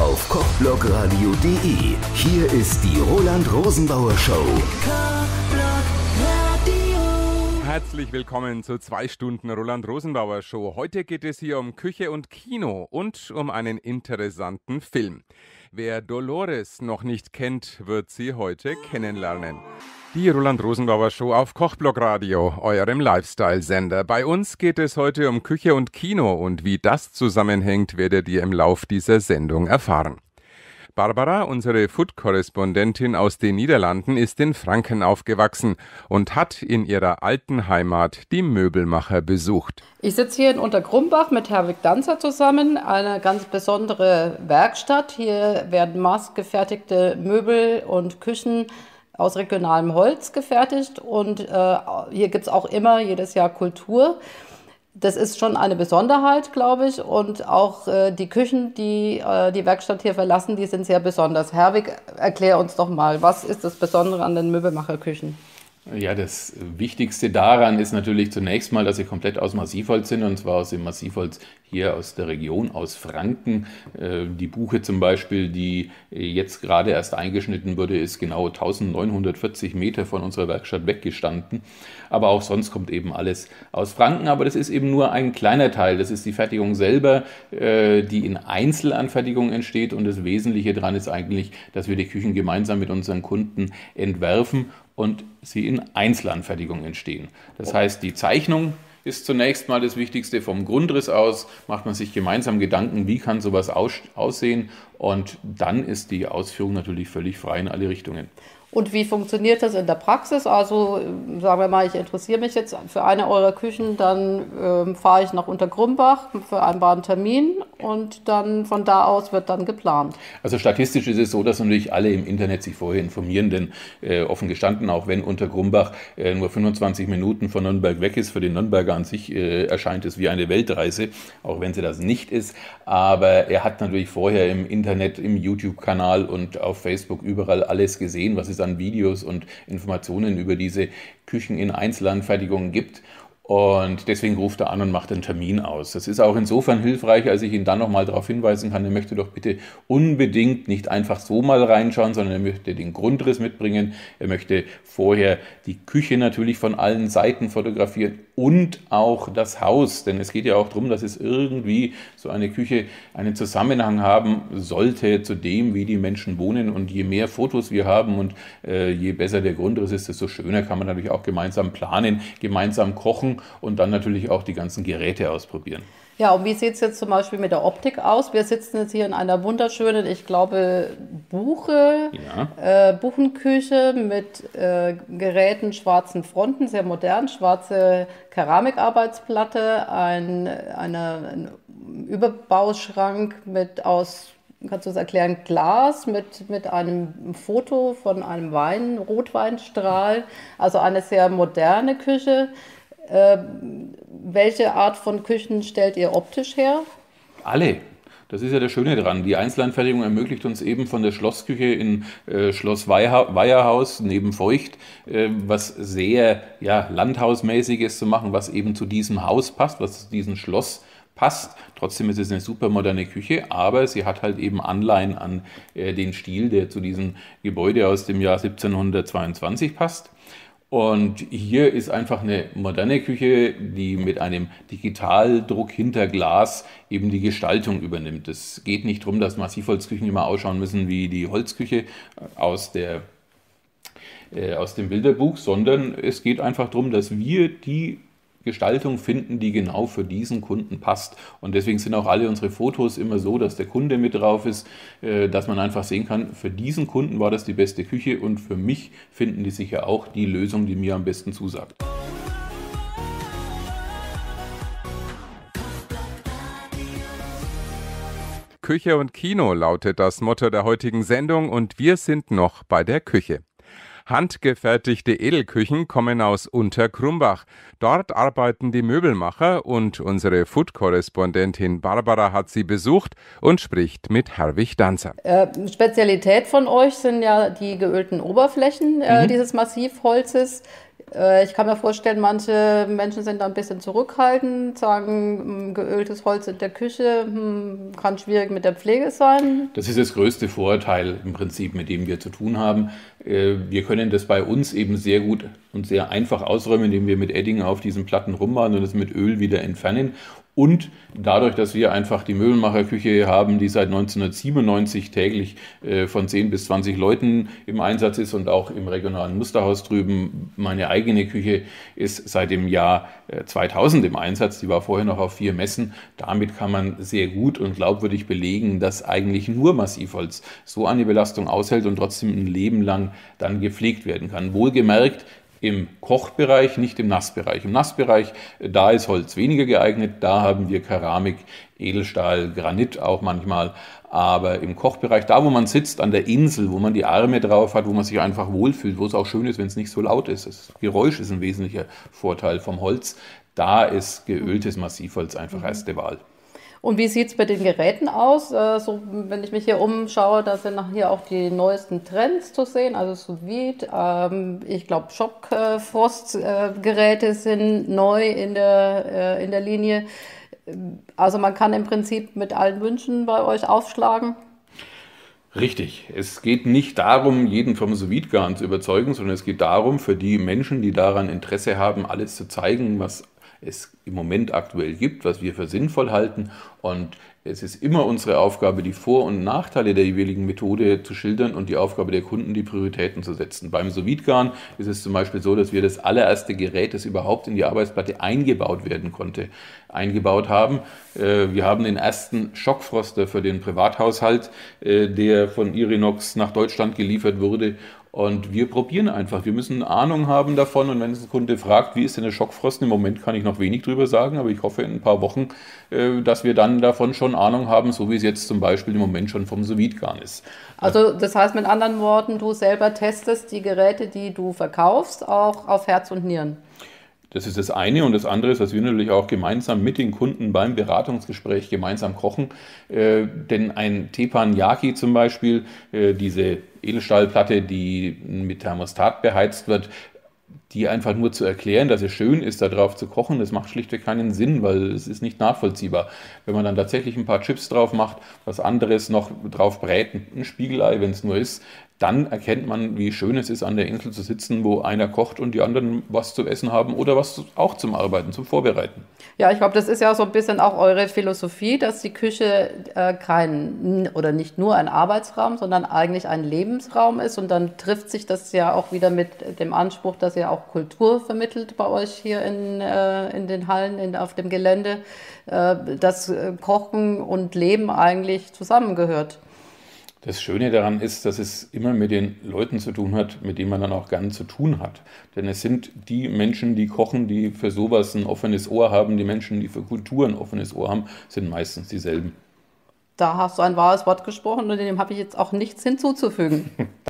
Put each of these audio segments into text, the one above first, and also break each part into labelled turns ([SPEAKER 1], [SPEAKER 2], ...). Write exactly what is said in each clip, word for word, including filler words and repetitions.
[SPEAKER 1] auf kochblogradio punkt de. Hier ist die Roland Rosenbauer Show.
[SPEAKER 2] Herzlich willkommen zu zwei Stunden Roland Rosenbauer Show. Heute geht es hier um Küche und Kino und um einen interessanten Film. Wer Dolores noch nicht kennt, wird sie heute kennenlernen. Die Roland Rosenbauer Show auf Kochblogradio, eurem Lifestyle-Sender. Bei uns geht es heute um Küche und Kino und wie das zusammenhängt, werdet ihr im Lauf dieser Sendung erfahren. Barbara, unsere Food-Korrespondentin aus den Niederlanden, ist in Franken aufgewachsen und hat in ihrer alten Heimat die Möbelmacher besucht.
[SPEAKER 3] Ich sitze hier in Untergrumbach mit Herwig Danzer zusammen, eine ganz besondere Werkstatt. Hier werden maßgefertigte Möbel und Küchen aus regionalem Holz gefertigt und äh, hier gibt es auch immer jedes Jahr Kultur. Das ist schon eine Besonderheit, glaube ich, und auch äh, die Küchen, die äh, die Werkstatt hier verlassen, die sind sehr besonders. Herwig, erklär uns doch mal, was ist das Besondere an den Möbelmacherküchen?
[SPEAKER 4] Ja, das Wichtigste daran ist natürlich zunächst mal, dass sie komplett aus Massivholz sind, und zwar aus dem Massivholz hier aus der Region, aus Franken. Die Buche zum Beispiel, die jetzt gerade erst eingeschnitten wurde, ist genau eintausendneunhundertvierzig Meter von unserer Werkstatt weggestanden. Aber auch sonst kommt eben alles aus Franken. Aber das ist eben nur ein kleiner Teil. Das ist die Fertigung selber, die in Einzelanfertigung entsteht. Und das Wesentliche daran ist eigentlich, dass wir die Küchen gemeinsam mit unseren Kunden entwerfen und sie in Einzelanfertigung entstehen. Das heißt, die Zeichnung ist zunächst mal das Wichtigste. Vom Grundriss aus macht man sich gemeinsam Gedanken, wie kann sowas aus- aussehen, und dann ist die Ausführung natürlich völlig frei in alle Richtungen.
[SPEAKER 3] Und wie funktioniert das in der Praxis? Also sagen wir mal, ich interessiere mich jetzt für eine eurer Küchen, dann ähm, fahre ich nach Untergrumbach für einen Termin und dann von da aus wird dann geplant.
[SPEAKER 4] Also statistisch ist es so, dass natürlich alle im Internet sich vorher informieren, denn äh, offen gestanden, auch wenn Untergrumbach äh, nur fünfundzwanzig Minuten von Nürnberg weg ist, für den Nürnberger an sich äh, erscheint es wie eine Weltreise, auch wenn sie das nicht ist. Aber er hat natürlich vorher im Internet, im YouTube-Kanal und auf Facebook überall alles gesehen, was es an Videos und Informationen über diese Küchen in Einzelanfertigungen gibt. Und deswegen ruft er an und macht einen Termin aus. Das ist auch insofern hilfreich, als ich ihn dann nochmal darauf hinweisen kann, er möchte doch bitte unbedingt nicht einfach so mal reinschauen, sondern er möchte den Grundriss mitbringen. Er möchte vorher die Küche natürlich von allen Seiten fotografieren und auch das Haus. Denn es geht ja auch darum, dass es irgendwie so eine Küche einen Zusammenhang haben sollte zu dem, wie die Menschen wohnen. Und je mehr Fotos wir haben und äh, je besser der Grundriss ist, desto schöner kann man natürlich auch gemeinsam planen, gemeinsam kochen und dann natürlich auch die ganzen Geräte ausprobieren.
[SPEAKER 3] Ja, und wie sieht es jetzt zum Beispiel mit der Optik aus? Wir sitzen jetzt hier in einer wunderschönen, ich glaube, Buche, ja. äh, Buchenküche mit äh, Geräten, schwarzen Fronten, sehr modern, schwarze Keramikarbeitsplatte, ein, eine, ein Überbauschrank mit aus, kannst du es erklären, Glas mit, mit einem Foto von einem Wein, Rotweinstrahl, also eine sehr moderne Küche. Äh, welche Art von Küchen stellt ihr optisch her?
[SPEAKER 4] Alle. Das ist ja das Schöne dran. Die Einzelanfertigung ermöglicht uns eben von der Schlossküche in äh, Schloss Weiher, Weiherhaus neben Feucht, äh, was sehr ja, landhausmäßiges zu machen, was eben zu diesem Haus passt, was zu diesem Schloss passt. Trotzdem ist es eine super moderne Küche, aber sie hat halt eben Anleihen an äh, den Stil, der zu diesem Gebäude aus dem Jahr siebzehnhundertzweiundzwanzig passt. Und hier ist einfach eine moderne Küche, die mit einem Digitaldruck hinter Glas eben die Gestaltung übernimmt. Es geht nicht darum, dass Massivholzküchen immer ausschauen müssen wie die Holzküche aus, der, äh, aus dem Bilderbuch, sondern es geht einfach darum, dass wir die Gestaltung finden, die genau für diesen Kunden passt. Und deswegen sind auch alle unsere Fotos immer so, dass der Kunde mit drauf ist, dass man einfach sehen kann, für diesen Kunden war das die beste Küche und für mich finden die sicher auch die Lösung, die mir am besten zusagt.
[SPEAKER 2] Küche und Kino lautet das Motto der heutigen Sendung und wir sind noch bei der Küche. Handgefertigte Edelküchen kommen aus Untergrumbach. Dort arbeiten die Möbelmacher und unsere Food-Korrespondentin Barbara hat sie besucht und spricht mit Herwig Danzer.
[SPEAKER 3] Äh, Spezialität von euch sind ja die geölten Oberflächen äh, mhm. dieses Massivholzes. Ich kann mir vorstellen, manche Menschen sind da ein bisschen zurückhaltend, sagen, geöltes Holz in der Küche kann schwierig mit der Pflege sein.
[SPEAKER 4] Das ist das größte Vorurteil im Prinzip, mit dem wir zu tun haben. Wir können das bei uns eben sehr gut und sehr einfach ausräumen, indem wir mit Edding auf diesen Platten rummalen und das mit Öl wieder entfernen. Und dadurch, dass wir einfach die Möbelmacherküche haben, die seit neunzehnhundertsiebenundneunzig täglich äh, von zehn bis zwanzig Leuten im Einsatz ist und auch im regionalen Musterhaus drüben, meine eigene Küche ist seit dem Jahr äh, zweitausend im Einsatz, die war vorher noch auf vier Messen. Damit kann man sehr gut und glaubwürdig belegen, dass eigentlich nur Massivholz so eine Belastung aushält und trotzdem ein Leben lang dann gepflegt werden kann. Wohlgemerkt, im Kochbereich, nicht im Nassbereich. Im Nassbereich, da ist Holz weniger geeignet, da haben wir Keramik, Edelstahl, Granit auch manchmal. Aber im Kochbereich, da wo man sitzt, an der Insel, wo man die Arme drauf hat, wo man sich einfach wohlfühlt, wo es auch schön ist, wenn es nicht so laut ist. Das Geräusch ist ein wesentlicher Vorteil vom Holz. Da ist geöltes Massivholz einfach erste Wahl.
[SPEAKER 3] Und wie sieht es bei den Geräten aus? Äh, so, wenn ich mich hier umschaue, da sind hier auch die neuesten Trends zu sehen, also Sous Vide. Ähm, ich glaube, Schockfrostgeräte äh, sind neu in der, äh, in der Linie. Also man kann im Prinzip mit allen Wünschen bei euch aufschlagen.
[SPEAKER 4] Richtig. Es geht nicht darum, jeden vom Sous-Vide-Garn zu überzeugen, sondern es geht darum, für die Menschen, die daran Interesse haben, alles zu zeigen, was es im Moment aktuell gibt, was wir für sinnvoll halten. Und es ist immer unsere Aufgabe, die Vor- und Nachteile der jeweiligen Methode zu schildern und die Aufgabe der Kunden, die Prioritäten zu setzen. Beim Sous-Vide-Garn ist es zum Beispiel so, dass wir das allererste Gerät, das überhaupt in die Arbeitsplatte eingebaut werden konnte, eingebaut haben. Wir haben den ersten Schockfroster für den Privathaushalt, der von Irinox nach Deutschland geliefert wurde. Und wir probieren einfach. Wir müssen Ahnung haben davon. Und wenn ein Kunde fragt, wie ist denn der Schockfrost? Im Moment kann ich noch wenig drüber sagen, aber ich hoffe in ein paar Wochen, dass wir dann davon schon Ahnung haben, so wie es jetzt zum Beispiel im Moment schon vom Sous-Vide-Garn ist.
[SPEAKER 3] Also das heißt mit anderen Worten, du selber testest die Geräte, die du verkaufst, auch auf Herz und Nieren.
[SPEAKER 4] Das ist das eine. Und das andere ist, dass wir natürlich auch gemeinsam mit den Kunden beim Beratungsgespräch gemeinsam kochen. Äh, denn ein Teppanyaki zum Beispiel, äh, diese Edelstahlplatte, die mit Thermostat beheizt wird, die einfach nur zu erklären, dass es schön ist, darauf zu kochen, das macht schlichtweg keinen Sinn, weil es ist nicht nachvollziehbar. Wenn man dann tatsächlich ein paar Chips drauf macht, was anderes noch drauf brät, ein Spiegelei, wenn es nur ist, dann erkennt man, wie schön es ist, an der Insel zu sitzen, wo einer kocht und die anderen was zu essen haben oder was auch zum Arbeiten, zum Vorbereiten.
[SPEAKER 3] Ja, ich glaube, das ist ja so ein bisschen auch eure Philosophie, dass die Küche äh, kein oder nicht nur ein Arbeitsraum, sondern eigentlich ein Lebensraum ist. Und dann trifft sich das ja auch wieder mit dem Anspruch, dass ihr auch Kultur vermittelt bei euch hier in, äh, in den Hallen, in, auf dem Gelände, äh, dass Kochen und Leben eigentlich zusammengehört.
[SPEAKER 4] Das Schöne daran ist, dass es immer mit den Leuten zu tun hat, mit denen man dann auch gern zu tun hat. Denn es sind die Menschen, die kochen, die für sowas ein offenes Ohr haben, die Menschen, die für Kultur ein offenes Ohr haben, sind meistens dieselben.
[SPEAKER 3] Da hast du ein wahres Wort gesprochen und dem habe ich jetzt auch nichts hinzuzufügen.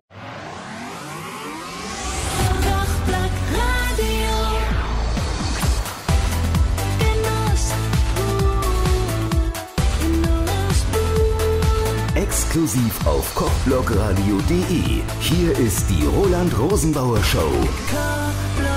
[SPEAKER 1] Exklusiv auf kochblogradio punkt de. Hier ist die Roland Rosenbauer Show.